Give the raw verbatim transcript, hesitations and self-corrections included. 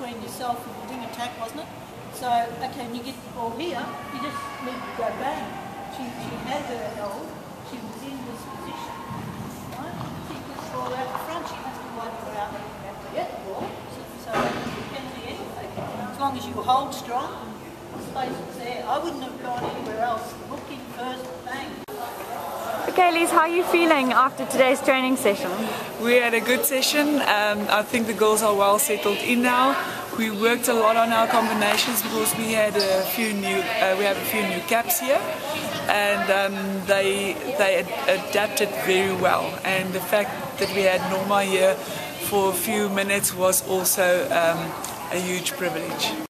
between yourself and the wing attack, wasn't it? So, okay, when you get the ball here, you just need to go bang. She, she had her held, she was in this position. Right? She puts the ball out the front, she has to wait for out to get the ball. So, so you can do anything. As long as you hold strong, the space is there. I wouldn't have gone anywhere else. Looking first, bang. Okay, Liz, how are you feeling after today's training session? We had a good session. Um, I think the girls are well settled in now. We worked a lot on our combinations because we had a few new, uh, we have a few new caps here, and um, they they ad adapted very well. And the fact that we had Norma here for a few minutes was also um, a huge privilege.